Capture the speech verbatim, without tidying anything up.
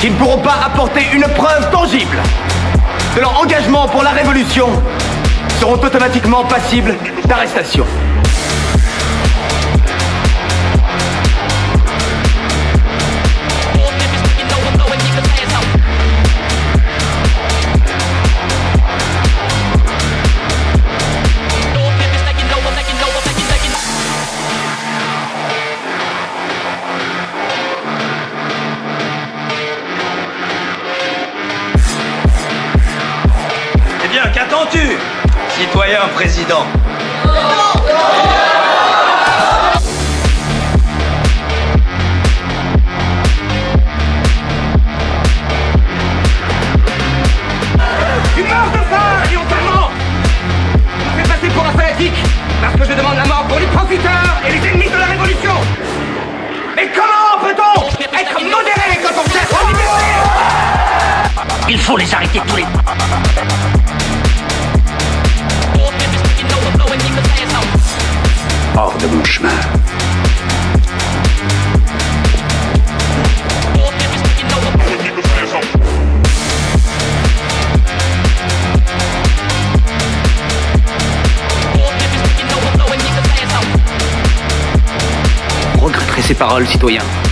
qui ne pourront pas apporter une preuve tangible de leur engagement pour la révolution seront automatiquement passibles d'arrestation. Qu'attends-tu, citoyen président? Une mort de faim et on t'amende. On fait passer pour un fanatique parce que je demande la mort pour les profiteurs et les ennemis de la révolution. Mais comment peut-on être modéré quand on cherche la liberté? Il faut les arrêter tous les... Hors de mon chemin. Vous regretterez ces paroles, citoyens.